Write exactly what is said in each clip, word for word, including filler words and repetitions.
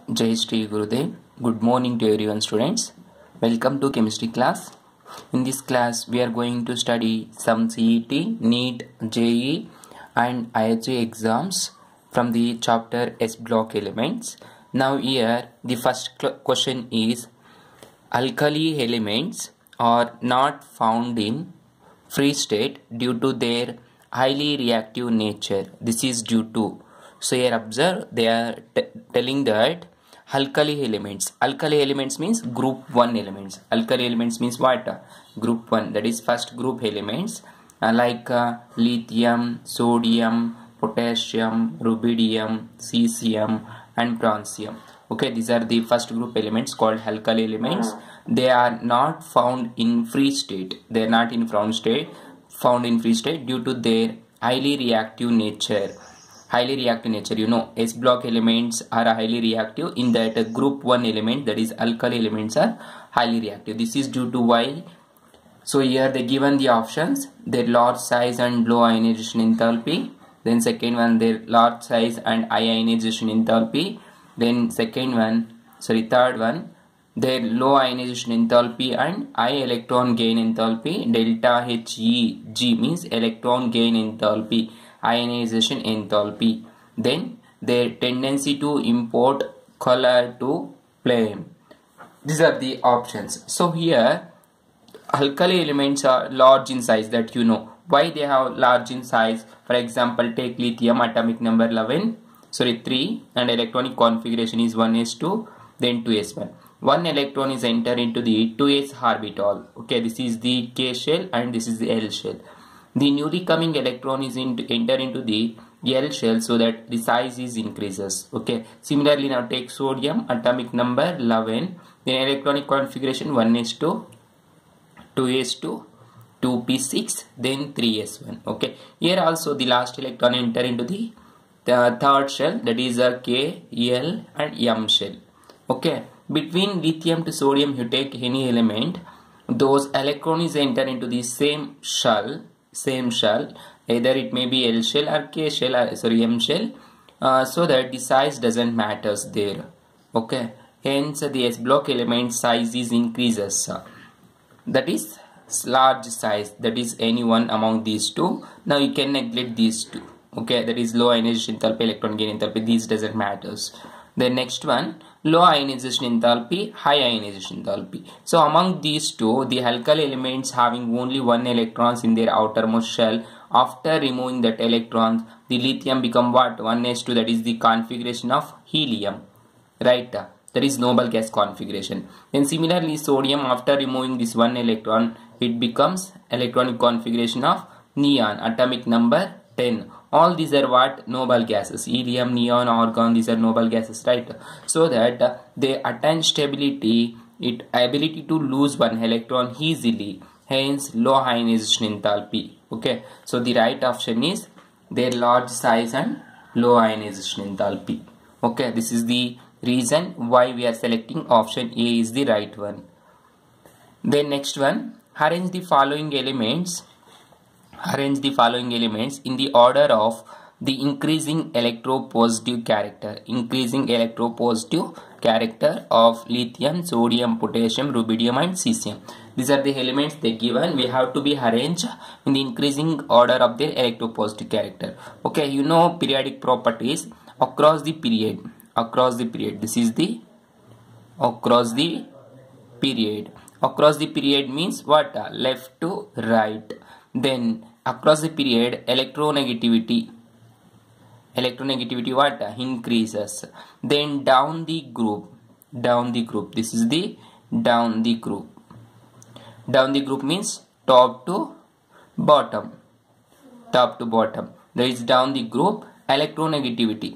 Jai Shri Gurudev. Good morning to everyone, students. Welcome to chemistry class. In this class, we are going to study some C E T, NEET, J E E and I H A exams from the chapter S block elements. Now here, the first question is, alkali elements are not found in free state due to their highly reactive nature. This is due to. So here observe, they are telling that alkali elements. Alkali elements means group one elements. Alkali elements means what? Group one. That is first group elements uh, like uh, lithium, sodium, potassium, rubidium, cesium and francium. Okay, these are the first group elements called alkali elements. They are not found in free state. They are not in found state, found in free state due to their highly reactive nature. Highly reactive nature, you know, S block elements are highly reactive. In that uh, group one element, that is alkali elements, are highly reactive. This is due to why. So here they given the options: their large size and low ionization enthalpy. Then second one, their large size and high ionization enthalpy. Then second one, sorry, third one, their low ionization enthalpy and high electron gain enthalpy. Delta H E G means electron gain enthalpy, ionization enthalpy. Then their tendency to import color to flame. These are the options. So here alkali elements are large in size, that you know. Why they have large in size? For example, take lithium, atomic number eleven, sorry three, and electronic configuration is one s two, then two s one. One electron is entered into the two s orbital. Okay, this is the K shell and this is the L shell. The newly coming electron is into, enter into the L shell, so that the size is increases. Okay. Similarly, now take sodium, atomic number eleven, then electronic configuration one s two, two s two, two p six, then three s one. Okay. Here also the last electron enter into the, the third shell, that is a K, L and M shell. Okay. Between lithium to sodium, you take any element, those electrons enter into the same shell. Same shell, either it may be L shell or K shell, or sorry M shell, uh, so that the size doesn't matters there. Okay, hence the S block element size is increases. That is large size. That is any one among these two. Now you can neglect these two. Okay, that is low ionization enthalpy, electron gain enthalpy. These doesn't matters. The next one, low ionization enthalpy, high ionization enthalpy. So among these two, the alkali elements having only one electrons in their outermost shell, after removing that electrons, the lithium become what? one s two, that is the configuration of helium, right? That is noble gas configuration. Then similarly, sodium, after removing this one electron, it becomes electronic configuration of neon, atomic number ten. All these are what? Noble gases. Helium, neon, argon, these are noble gases, right? So that uh, they attain stability, it ability to lose one electron easily, hence low ionization enthalpy. Okay, so the right option is their large size and low ionization enthalpy. Okay, this is the reason why we are selecting option A is the right one. Then next one, arrange the following elements arrange the following elements in the order of the increasing electropositive character increasing electropositive character of lithium, sodium, potassium, rubidium and cesium. These are the elements they given. We have to be arranged in the increasing order of their electropositive character. Okay, you know periodic properties across the period across the period this is the across the period across the period means what? Left to right. Then across the period, electronegativity electronegativity what? Increases. Then down the group down the group this is the down the group down the group means top to bottom top to bottom. There is down the group, electronegativity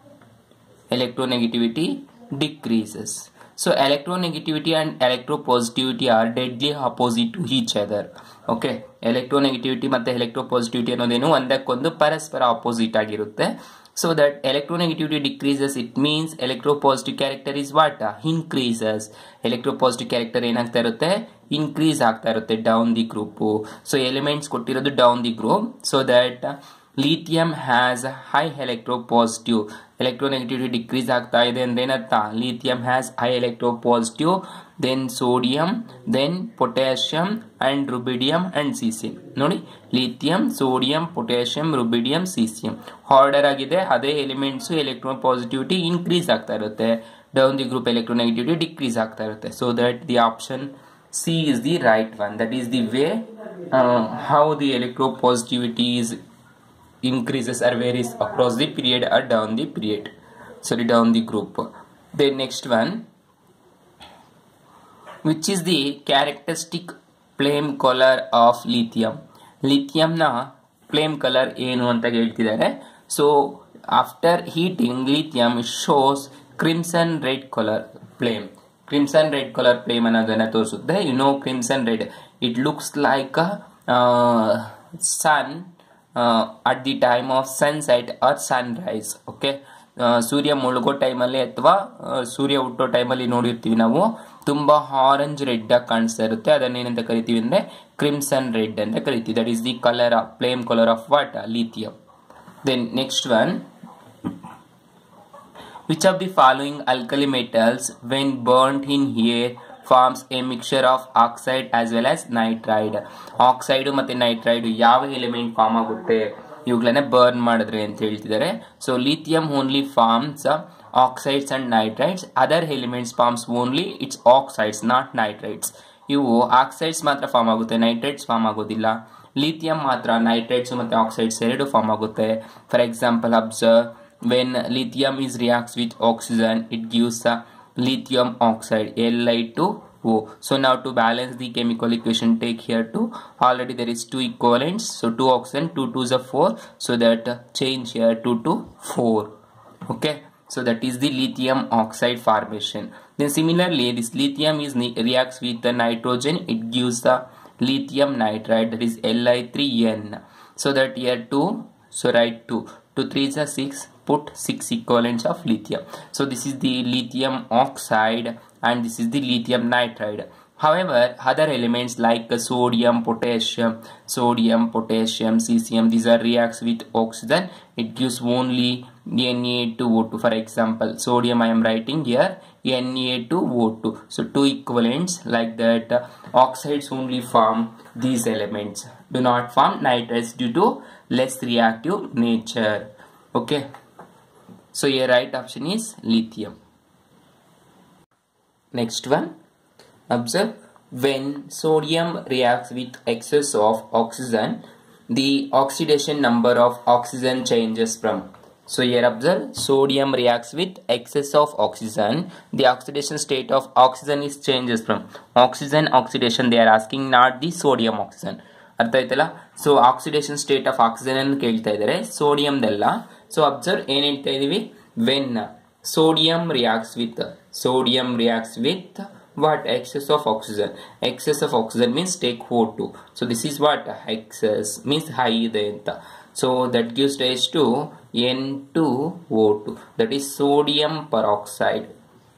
electronegativity decreases. So electronegativity and electropositivity are deadly opposite to each other. Okay, electronegativity ಮತ್ತೆ electropositivity ಅನ್ನೋದೇನು ಒಂದಕ್ಕೊಂದು ಪರಸ್ಪರ opposite ಆಗಿರುತ್ತೆ. So that electronegativity decreases, it means electropositive character is what? Increases. Electropositive character ಏನಾಗ್ತಾ ಇರುತ್ತೆ? Increase ಆಗ್ತಾ ಇರುತ್ತೆ down the group. So elements ಕೊಟ್ಟಿರೋದು down the group, so that lithium has a high electropositive, electronegativity decrease ಆಗ್ತಾ ಇದೆ ಅಂದ್ರೆ ಏನರ್ಥ, lithium has high electropositive, then sodium, then potassium and rubidium and cesium. ನೋಡಿ, lithium, sodium, potassium, rubidium, cesium order ಆಗಿದೆ. ಅದೇ elements electron positivity increase ಆಗ್ತಾ ಇರುತ್ತೆ, down the group electronegativity decrease ಆಗ್ತಾ ಇರುತ್ತೆ. So that the option C is the right one. That is the way uh, how the electropositivity is increases or varies across the period or down the period, sorry down the group. The next one, which is the characteristic flame color of lithium. Lithium na flame color ಏನು ಅಂತ ಹೇಳ್ತಿದ್ದಾರೆ. So after heating lithium shows crimson red color flame. Crimson red color flame ಅನ್ನೋದನ್ನ ತೋರಿಸುತ್ತೆ. You know crimson red, it looks like a uh, sun uh, at the time of sunset or sunrise. Okay, ಸೂರ್ಯ ಮುಳುಗೋ ಟೈಮಲ್ಲಿ ಅಥವಾ ಸೂರ್ಯ ಹುಟ್ಟೋ ಟೈಮಲ್ಲಿ ನೋಡಿರ್ತೀವಿ ನಾವು, ತುಂಬಾ orange red ಆಗಿ ಕಾಣಿಸ್ತಾ ಇರುತ್ತೆ. ಅದನ್ನೇನಂತ ಕರಿತೀವಿ ಅಂದ್ರೆ ಕ್ರಿಮ್ಸನ್ ರೆಡ್ ಅಂತ ಕರಿತೀವಿ. That is the colour of flame colour of what, lithium. Then next one, which of the following alkali metals when burnt in air forms a mixture of oxide as well as nitride? Oxide ಮತ್ತೆ nitride ಯಾವ element form ಆಗುತ್ತೆ ಇವುಗಳನ್ನ burn ಮಾಡಿದ್ರೆ ಅಂತ ಹೇಳ್ತಿದ್ದಾರೆ. So lithium only forms oxides and nitrides, other elements forms only its oxides not nitrides. ಇವು oxides ಮಾತ್ರ form ಆಗುತ್ತೆ, ನೈಟ್ರೈಡ್ಸ್ ಫಾರ್ಮ್ ಆಗೋದಿಲ್ಲ. ಲಿಥಿಯಂ ಮಾತ್ರ ನೈಟ್ರೈಡ್ಸ್ ಮತ್ತೆ ಆಕ್ಸೈಡ್ಸ್ ಎರಡು ಫಾರ್ಮ್ ಆಗುತ್ತೆ. For example observe, when lithium is reacts with oxygen, it gives a lithium oxide, Li two O. So now to balance the chemical equation, take here two, already there is two equivalents, so two oxygen, two twos are four, so that uh, change here two to four. Okay, so that is the lithium oxide formation. Then similarly this lithium is reacts with the nitrogen, it gives the lithium nitride, that is Li three N. So that here two, so write two, two threes are six, put six equivalents of lithium. So this is the lithium oxide and this is the lithium nitride. However, other elements like sodium, potassium, sodium, potassium, cesium, these are reacts with oxygen, it gives only N A two O two. For example, sodium I am writing here N A two O two. So two equivalents like that. Oxides only form these elements, do not form nitrides due to less reactive nature. Okay, so your right option is lithium. Next one, observe, when sodium reacts with excess of oxygen, the oxidation number of oxygen changes from. So here observe, sodium reacts with excess of oxygen, the oxidation state of oxygen is changes from. Oxygen oxidation they are asking, not the sodium oxygen. ಅರ್ಥ ಆಯ್ತಲ್ಲ. So oxidation state of oxygen ಅನ್ನು ಕೇಳ್ತಾ ಇದ್ದಾರೆ, ಸೋಡಿಯಂದೆಲ್ಲ. So observe ಏನ್ ಹೇಳ್ತಾ ಇದೀವಿ, when sodium reacts with sodium reacts with what, excess of oxygen. Excess of oxygen means take O two. So this is what, excess means high ಇದೆ ಅಂತ. So that gives rise to N two O two, that is sodium peroxide.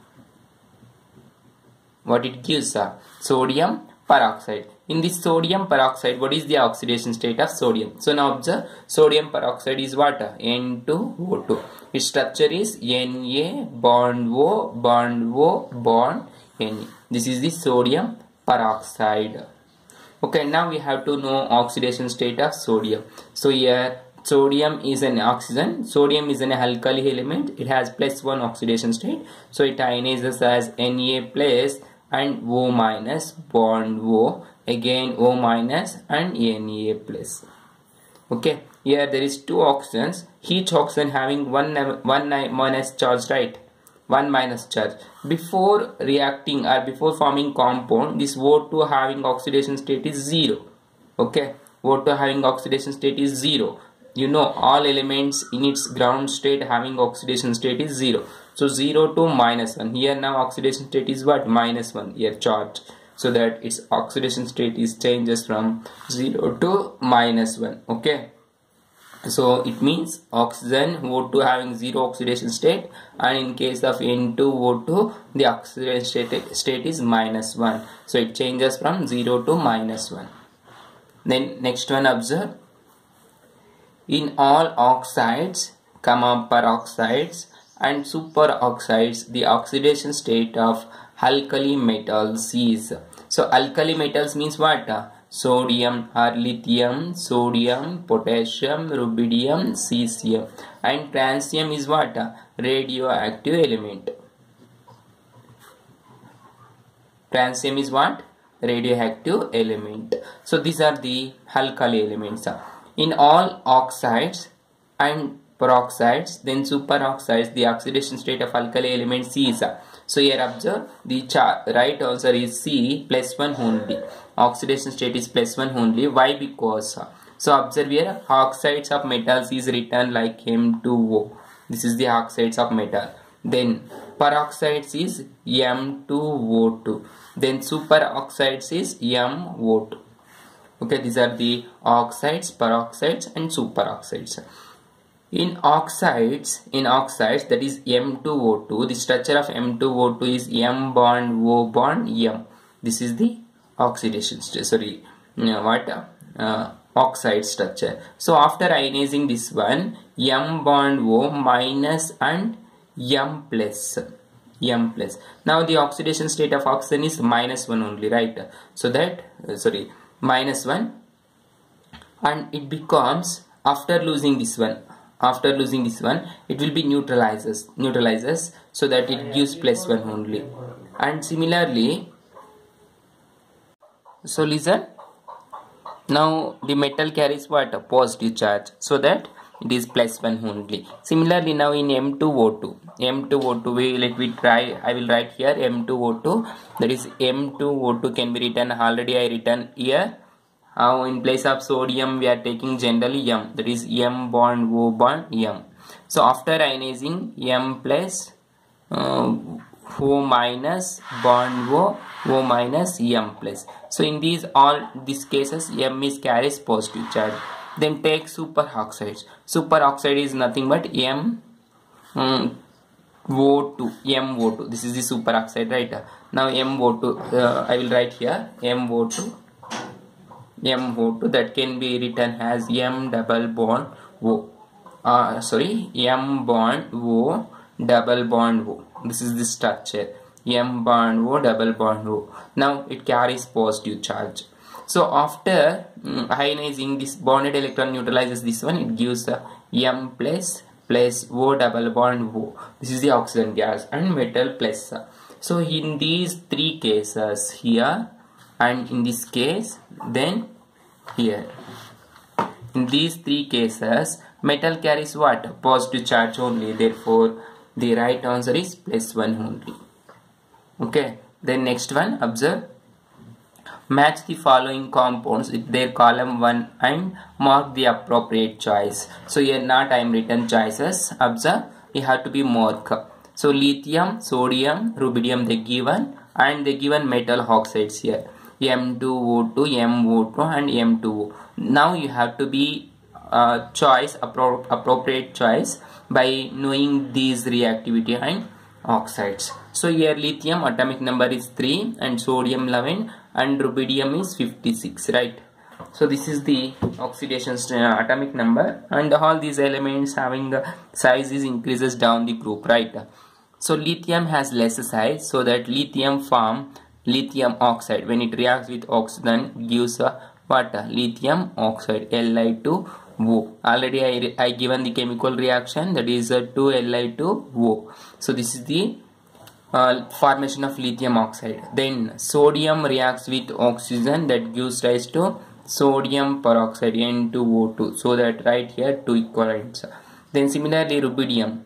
What it gives, uh, sodium peroxide. In this sodium peroxide, what is the oxidation state of sodium? So now observe, sodium peroxide is what, N two O two. Its structure is Na bond O bond O bond Na. This is the sodium peroxide. Okay, now we have to know oxidation state of sodium. So here sodium is an oxygen, sodium is an alkali element, it has plus one oxidation state, so it ionizes as Na plus and O minus bond O, again O minus and Na plus. Okay, here there is two oxygens, each oxygen having one one minus charge, right, one minus charge. Before reacting or before forming compound, this O two having oxidation state is zero. Okay, O two having oxidation state is zero. You know all elements in its ground state having oxidation state is zero. So zero to minus one. Here now oxidation state is what, minus one, here charge. So that its oxidation state is changes from zero to minus one. Okay, so it means oxygen O two having zero oxidation state, and in case of N two O two the oxidation state, state is minus one. So it changes from zero to minus one. Then next one, observe, In all oxides, comma, peroxides and superoxides, the oxidation state of alkali metals is. So alkali metals means what? Sodium or lithium, sodium, potassium, rubidium, cesium, and francium is what? Radioactive element. Francium is what? Radioactive element. So these are the alkali elements. In all oxides and peroxides, then superoxides, the oxidation state of alkali elements is. So here observe, the right answer is C, plus one only. Oxidation state is plus one only. Why? Because, so observe here, oxides of metals is written like M two O. This is the oxides of metal. Then peroxides is M two O two. Then superoxides is M O two. Okay, these are the oxides, peroxides and superoxides. In oxides, in oxides, that is M two O two, the structure of M two O two is M bond O bond M. This is the oxidation state, sorry, what? Uh, oxide structure. So after ionizing this one, M bond O minus and M plus. M plus. Now the oxidation state of oxygen is minus one only, right? So that, uh, sorry, minus one, and it becomes, after losing this one, after losing this one, it will be neutralizes, neutralizes, so that it gives plus one only. And similarly, so listen, now the metal carries what? A positive charge, so that it is plus one only. Similarly, now in M two O two, M two O two, we, let me try, I will write here M two O two, that is M two O two can be written, already I written here. Now in place of sodium we are taking generally M, that is M bond O bond M. So after ionizing, M plus uh, O minus bond O, O minus M plus. So in these all these cases, M is carries positive charge. Then take superoxides. Superoxide is nothing but M um, O two, M O two. This is the superoxide, right? Now M O two, uh, I will write here M O two. M O two, that can be written as M double bond O. Uh, sorry, M bond O double bond O. This is the structure. M bond O double bond O. Now it carries positive charge. So after um, ionizing, this bonded electron neutralizes this one. It gives a M plus plus O double bond O. This is the oxygen gas and metal plus. So in these three cases, here and in this case, then here, in these three cases, metal carries what? Positive charge only. Therefore the right answer is plus one only. Okay, then next one, observe, match the following compounds with their column one and mark the appropriate choice. So here not I am written choices. Observe, you have to be marked. So lithium, sodium, rubidium they given, and they given metal oxides here, M two O two, M O two and M two O. Now you have to be uh, choice, appro appropriate choice by knowing these reactivity and oxides. So here lithium atomic number is three and sodium eleven and rubidium is fifty-six, right? So this is the oxidation uh, atomic number, and all these elements having uh, size is increases down the group, right? So lithium has less size, so that lithium form lithium oxide. When it reacts with oxygen, gives a what? Lithium oxide, L I two O. Already I, I given the chemical reaction, that is uh, two L I two O. So this is the uh, formation of lithium oxide. Then sodium reacts with oxygen, that gives rise to sodium peroxide, N two O two. So that right here two equivalents. Then similarly rubidium.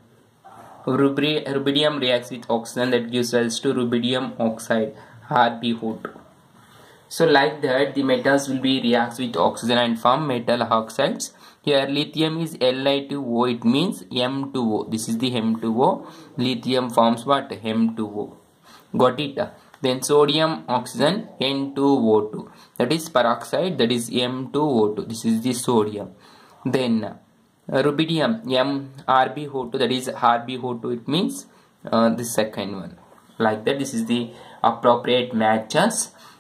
Rubidium reacts with oxygen, that gives rise to rubidium oxide, R b O two. So like that the metals will be reacts with oxygen and form metal oxides. Here lithium is L I two O, it means M two O. This is the M two O. Lithium forms what? M two O. Got it? Then sodium oxygen, N two O two. That is peroxide, that is M two O two. This is the sodium. Then uh, rubidium, M R b O two, that is R b O two, it means uh, the second one. Like that, this is the appropriate matches.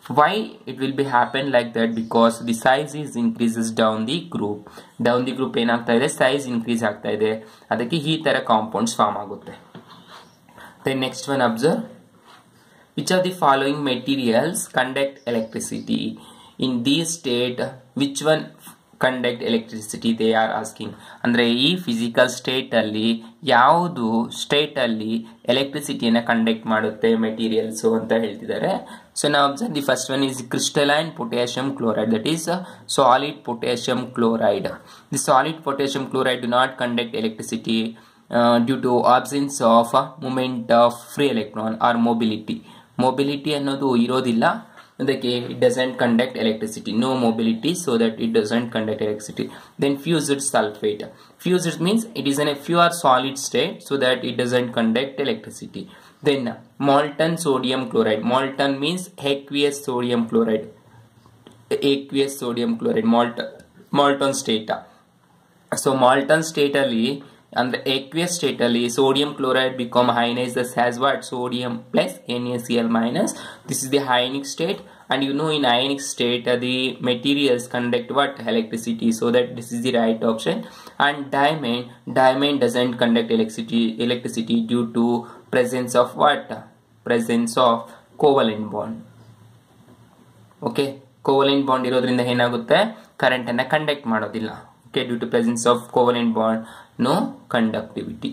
Why it will be happen like that? Because the size is increases down the group. Down the group ಏನಾಗ್ತಾ ಇದೆ, size increase ಆಗ್ತಾ ಇದೆ, ಅದಕ್ಕೆ ಈ ತರ compounds form ಆಗುತ್ತೆ. Then next one, observe. Which of the following materials conduct electricity? In this state, which one conduct electricity? They are asking. ಅಂದ್ರೆ ಈ ಫಿಸಿಕಲ್ ಸ್ಟೇಟ್ ಅಲ್ಲಿ ಯಾವುದು ಸ್ಟೇಟ್ ಅಲ್ಲಿ ಎಲೆಕ್ಟ್ರಿಸಿಟಿಯನ್ನು ಕಂಡಕ್ಟ್ ಮಾಡುತ್ತೆ ಮೆಟೀರಿಯಲ್ಸ್ ಅಂತ ಹೇಳ್ತಿದ್ದಾರೆ. ಸೊ ನಾವು observe the first one is crystalline potassium chloride, that is solid potassium chloride. The solid potassium chloride do not conduct electricity due to absence of movement of free electron or mobility. Mobility ಅನ್ನೋದು ಇರೋದಿಲ್ಲ, ಅದಕ್ಕೆ it doesn't conduct electricity, no mobility, so that it doesn't conduct electricity. Then fused sulfate. Fused means it is in a pure solid state, so that it doesn't conduct electricity. Then molten sodium chloride. Molten means aqueous sodium chloride. Aqueous sodium chloride, molten molten state. So molten state ಅಲ್ಲಿ and the aqueous state ಅಲ್ಲಿ sodium chloride become ionized as what? Sodium plus NaCl minus. This is the ionic state, and you know in ionic state uh, the materials conduct what? Electricity, so that this is the right option. And diamond, diamond doesn't conduct electricity electricity due to presence of what? Presence of covalent bond. Okay, covalent bond ಇರೋದ್ರಿಂದ ಏನಾಗುತ್ತೆ, current ಅನ್ನು conduct ಮಾಡೋದಿಲ್ಲ. Okay, due to presence of covalent bond, no conductivity.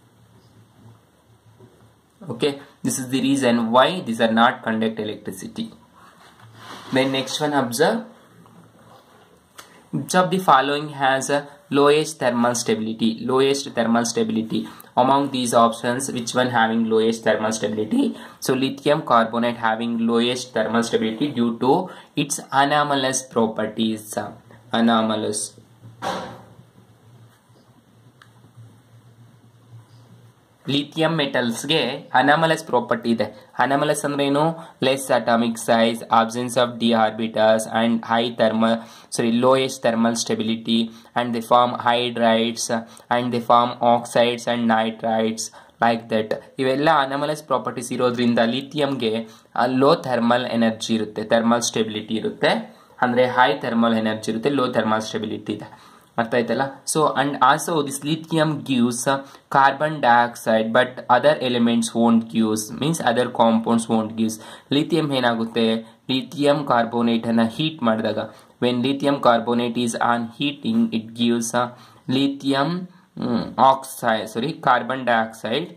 Okay, this is the reason why these are not conduct electricity. Then next one, observe. Which of the following has a lowest thermal stability? Lowest thermal stability. Among these options, which one having lowest thermal stability? So lithium carbonate having lowest thermal stability due to its anomalous properties. Anomalous. Lithium ಮೆಟಲ್ಸ್ಗೆ anomalous property ಇದೆ. Anomalous ಅಂದ್ರೆ ಏನು? Less atomic size, absence of D orbitals and high thermal sorry lowest thermal stability, and they form hydrides and they form oxides and nitrides like that. ಇವೆಲ್ಲ anomalous properties ಇರೋದ್ರಿಂದ ಲಿಥಿಯಂಗೆ low thermal energy ಇರುತ್ತೆ, thermal stability ಇರುತ್ತೆ. ಅಂದರೆ high thermal energy ಇರುತ್ತೆ, low thermal stability ಇದೆ. ಅರ್ಥ ಆಯ್ತಲ್ಲ? So and also this lithium gives carbon dioxide, but other elements won't gives, means other compounds won't gives. Lithium ಏನಾಗುತ್ತೆ, ಲಿಥಿಯಂ ಕಾರ್ಬೋನೇಟ್ ಅನ್ನ heat ಮಾಡಿದಾಗ, when lithium carbonate is on heating it gives lithium oxide sorry carbon dioxide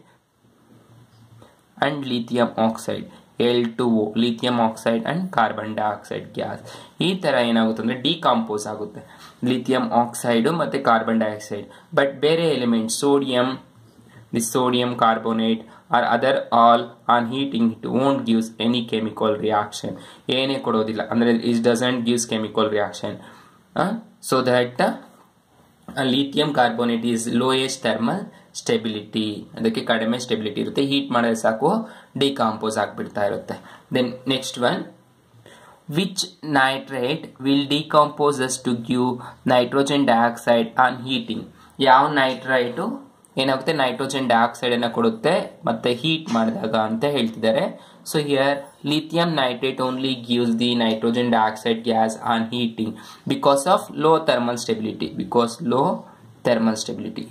and lithium oxide L two O, lithium oxide and carbon dioxide gas. ಈ ತರ ಏನಾಗುತ್ತೆ ಅಂದ್ರೆ decompose ಆಗುತ್ತೆ lithium oxide ಮತ್ತೆ carbon dioxide. But ಬೇರೆ element sodium, the sodium carbonate are other all on heating it won't gives any chemical reaction, ಏನೇ ಕೊಡೋದಿಲ್ಲ, ಅಂದ್ರೆ it doesn't gives chemical reaction. So that lithium carbonate is lowest thermal stability, ಅದಕ್ಕೆ ಕಡಿಮೆ stability ಇರುತ್ತೆ, heat ಮಾಡಿದ್ರೆ ಸಾಕು decompose ಆಗಿಬಿಡ್ತಾ ಇರುತ್ತೆ. Then next one, which nitrate will decompose us to give nitrogen dioxide on heating? ಯಾವ ನೈಟ್ರೈಟು ಏನಾಗುತ್ತೆ, ನೈಟ್ರೋಜನ್ ಡೈಆಕ್ಸೈಡ್ ಅನ್ನು ಕೊಡುತ್ತೆ ಮತ್ತೆ ಹೀಟ್ ಮಾಡಿದಾಗ ಅಂತ ಹೇಳ್ತಿದ್ದಾರೆ. So here lithium nitrate only gives the nitrogen dioxide gas on heating because of low thermal stability, because low thermal stability.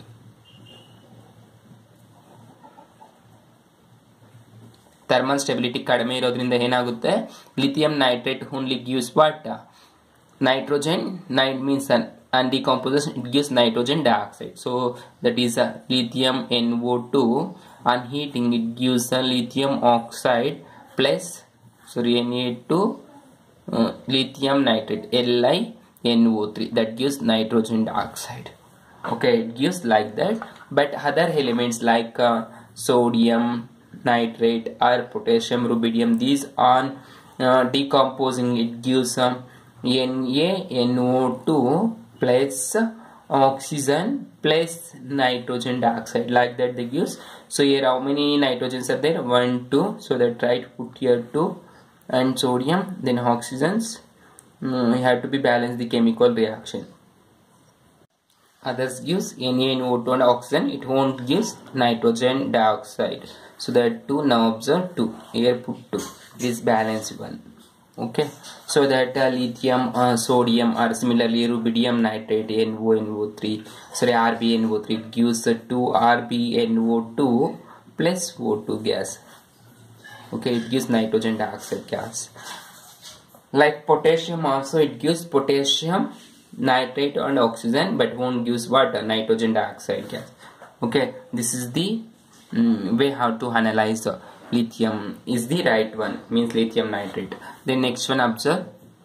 Thermal stability ಕಡಿಮೆ ಇರೋದ್ರಿಂದ ಏನಾಗುತ್ತೆ, lithium nitrate only gives what, nitrogen, nit means and decomposes, it gives nitrogen dioxide. So that is a lithium N O two. On heating it gives a lithium oxide plus sorry N A two uh, lithium nitrate L I N O three, that gives nitrogen dioxide. Okay, it gives like that. But other elements like uh, sodium nitrate or potassium rubidium, these on uh, decomposing it gives um, N A N O two plus oxygen plus nitrogen dioxide, like that they gives. So here how many nitrogens are there? One, two. So that try to put here two, and sodium, then oxygens. Mm, you have to be balanced the chemical reaction. Others gives N A N O two and oxygen. It won't gives nitrogen dioxide. So that two. Now observe two. Here put two. This balanced one. Okay, so that uh, lithium, uh, sodium, or similarly rubidium nitrate N O N O three, sorry R B N O three, it gives uh, two R B N O two plus O two gas. Okay, it gives nitrogen dioxide gas. Like potassium also, it gives potassium nitrate and oxygen, but won't gives water, nitrogen dioxide gas. Okay, this is the mm, way how to analyze uh, lithium is the right one, means lithium nitrate. Then next one, observe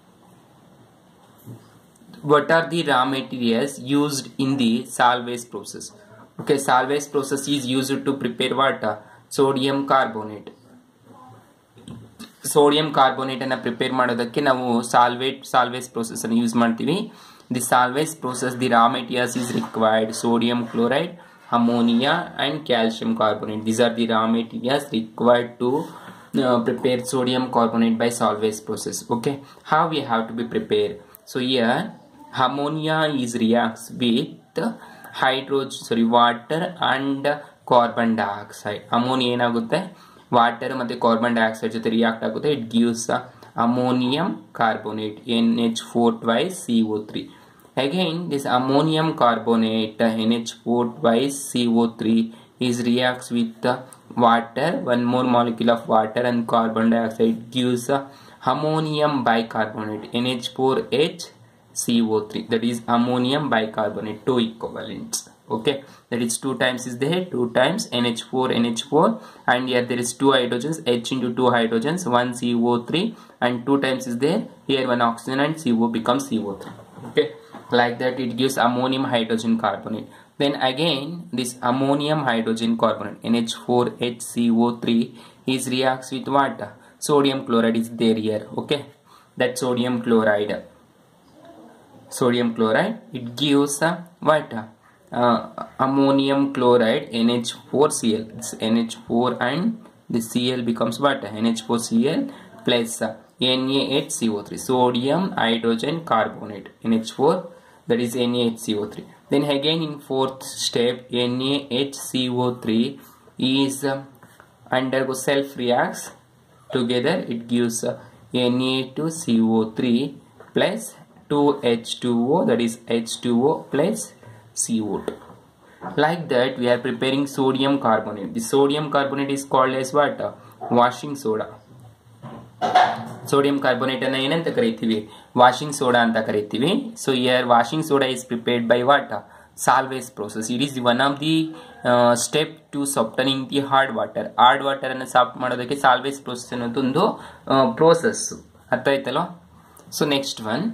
what are the raw materials used in the Salvage process. Okay, Salvage process is used to prepare water, sodium carbonate. Sodium carbonate ಅನ್ನು prepare ಮಾಡೋದಕ್ಕೆ ನಾವು solvate salvage process ಅನ್ನು use ಮಾಡ್ತೀವಿ. The salvage process the raw materials is required sodium chloride, ammonia and calcium carbonate. These are the raw materials required to uh, prepare sodium carbonate by salvage process. Okay, how we have to be prepared? So here ammonia is reacts with hydrogen sorry water and carbon dioxide. ammonia ಏನಾಗುತ್ತೆ, water ಮತ್ತೆ carbon dioxide ಜೊತೆ react ಆಗುತ್ತೆ. It gives ammonium carbonate N H four twice C O three. Again, this ammonium carbonate N H four twice C O three is reacts with the water, one more molecule of water and carbon dioxide gives uh, ammonium bicarbonate N H four H C O three. That is ammonium bicarbonate, two equivalents. Okay, that is two times is there, two times N H four N H four, and here there is two hydrogens, H into two hydrogens, one C O three, and two times is there, here one oxygen and C O becomes C O three. Okay, like that it gives ammonium hydrogen carbonate. Then again this ammonium hydrogen carbonate N H four H C O three is reacts with water, sodium chloride is there here. Okay, that sodium chloride sodium chloride it gives uh, water uh, ammonium chloride N H four C L. This N H four and the Cl becomes water, N H four C L plus uh, N A H C O three, sodium hydrogen carbonate N H four, that is N A H C O three. Then again in fourth step N A H C O three is uh, undergo self reacts together, it gives uh, N A two C O three plus two H two O, that is H two O plus C O two. Like that we are preparing sodium carbonate. The sodium carbonate is called as what? Washing soda. Sodium carbonate ಅನ್ನು ಏನಂತ ಕರಿತೀವಿ, washing soda ಅಂತ ಕರಿತೀವಿ. So here washing soda is prepared by what, Solvay process. It is one of the step to softening the hard water. Hard water ಅನ್ನು soft ಮಾಡೋದಕ್ಕೆ Solvay process ಅನ್ನೋದೊಂದು process. ಅರ್ಥ ಆಯ್ತಲ್ಲ. ಸೊ ನೆಕ್ಸ್ಟ್ ಒನ್,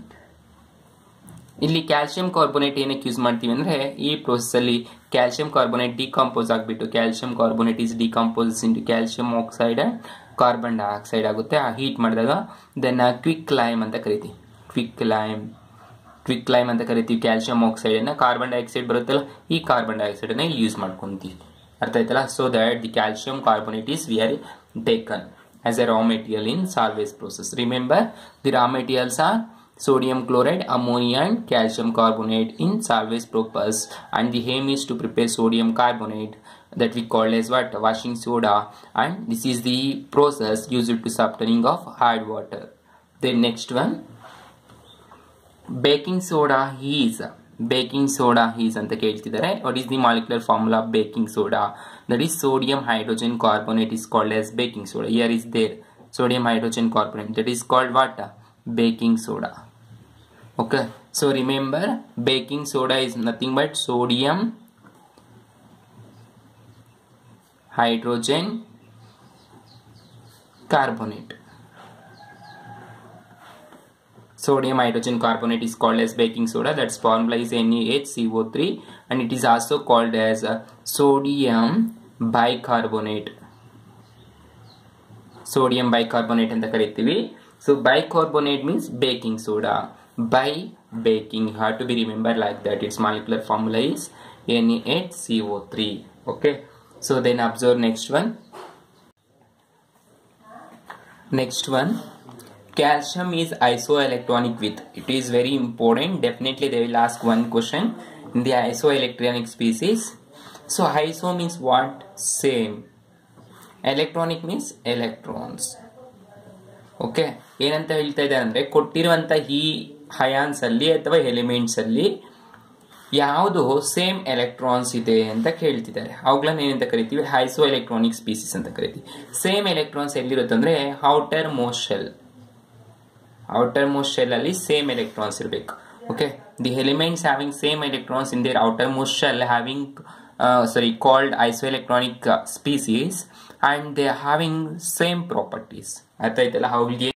ಇಲ್ಲಿ calcium carbonate ಏನಕ್ಕೆ use ಮಾಡ್ತೀವಿ ಅಂದ್ರೆ, ಈ ಪ್ರೋಸೆಸ್ ಅಲ್ಲಿ ಕ್ಯಾಲ್ಸಿಯಂ ಕಾರ್ಬೋನೇಟ್ ಡಿಕಂಪೋಸ್ ಆಗಿಬಿಟ್ಟು calcium carbonate is decompose into calcium oxide and carbon dioxide ಆಗುತ್ತೆ. ಆ ಹೀಟ್ ಮಾಡಿದಾಗ ದೆನ್ ಕ್ವಿಕ್ ಲೈಮ್ ಅಂತ ಕರಿತೀವಿ. ಕ್ವಿಕ್ ಲೈಮ್ ಕ್ವಿಕ್ ಲೈಮ್ ಅಂತ ಕರಿತೀವಿ ಕ್ಯಾಲ್ಸಿಯಂ ಆಕ್ಸೈಡ್ ಅನ್ನ. ಕಾರ್ಬನ್ ಡೈಆಕ್ಸೈಡ್ ಬರುತ್ತಲ್ಲ, ಈ ಕಾರ್ಬನ್ ಡೈಆಕ್ಸೈಡ್ ಅನ್ನ ಯೂಸ್ ಮಾಡ್ಕೊಂತೀವಿ. ಅರ್ಥ ಆಯ್ತಲ್ಲ. So that the calcium carbonate is we are taken as a raw material in Solvay process. Remember the raw materials are sodium chloride, ammonia and calcium carbonate in salvage purpose, and the aim is to prepare sodium carbonate, that we call as what, washing soda, and this is the process used to softening of hard water. Then next one, baking soda is baking soda is anta keltidare. What is the molecular formula of baking soda? That is sodium hydrogen carbonate is called as baking soda. Here is there sodium hydrogen carbonate, that is called what, baking soda. Okay, so remember baking soda is nothing but sodium hydrogen carbonate. Sodium hydrogen carbonate is called as baking soda. That's formula is N A H C O three, and it is also called as uh, sodium bicarbonate. Sodium bicarbonate anta karitivi. So bicarbonate means baking soda. By baking, you have to be remember like that. Its molecular formula is N A H C O three. Okay. So then observe next one. Next one, calcium is isoelectronic with. It is very important. Definitely they will ask one question in the isoelectronic species. So iso means what? Same. Electronic means electrons. Okay, ಏನಂತ ಹೇಳ್ತಾ ಇದೆ ಅಂದರೆ ಕೊಟ್ಟಿರುವಂಥ ಈ ions ಅಲ್ಲಿ ಅಥವಾ elements ಅಲ್ಲಿ ಯಾವುದು ಸೇಮ್ ಎಲೆಕ್ಟ್ರಾನ್ಸ್ ಇದೆ ಅಂತ ಕೇಳ್ತಿದ್ದಾರೆ. ಅವುಗಳನ್ನ ಏನಂತ ಕರಿತೀವಿ? ಐಸೋ ಎಲೆಕ್ಟ್ರಾನಿಕ್ ಸ್ಪೀಸೀಸ್ ಅಂತ ಕರಿತೀವಿ. ಸೇಮ್ ಎಲೆಕ್ಟ್ರಾನ್ಸ್ ಎಲ್ಲಿರುತ್ತೆ ಅಂದರೆ outermost shell. Outermost shell ಅಲ್ಲಿ ಸೇಮ್ ಎಲೆಕ್ಟ್ರಾನ್ಸ್ ಇರಬೇಕು. Okay, the elements having same electrons in their outermost shell having sorry called isoelectronic species and they are having same properties. ಅರ್ಥ ಆಯ್ತಲ್ಲ? ಅವುಗಳಿಗೆ